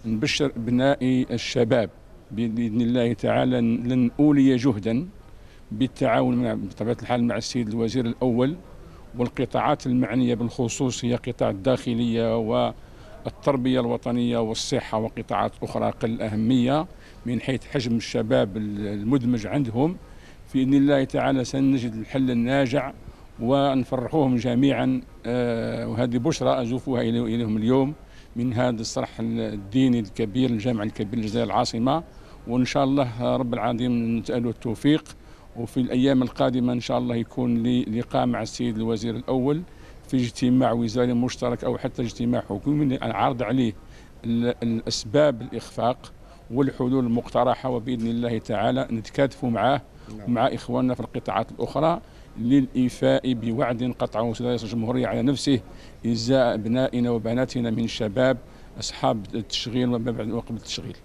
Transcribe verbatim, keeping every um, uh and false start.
نبشر أبنائي الشباب بإذن الله تعالى لن أولي جهدا بالتعاون بطبيعة الحال مع السيد الوزير الأول والقطاعات المعنية بالخصوص هي قطاع الداخلية والتربية الوطنية والصحة وقطاعات أخرى قل أهمية من حيث حجم الشباب المدمج عندهم. بإذن الله تعالى سنجد الحل الناجع ونفرحوهم جميعا، وهذه بشرى أزوفها إليهم اليوم من هذا الصرح الديني الكبير الجامع الكبير للجزائر العاصمة. وإن شاء الله رب العالمين نتألوا التوفيق، وفي الأيام القادمة إن شاء الله يكون لي لقاء مع السيد الوزير الأول في اجتماع وزاري مشترك أو حتى اجتماع حكومي نعرض عليه الأسباب الإخفاق والحلول المقترحة، وبإذن الله تعالى نتكاتفوا معه ومع إخواننا في القطاعات الأخرى للإيفاء بوعد قطعه سيد رئيس الجمهورية على نفسه إزاء أبنائنا وبناتنا من الشباب أصحاب التشغيل وما بعد وقبل التشغيل.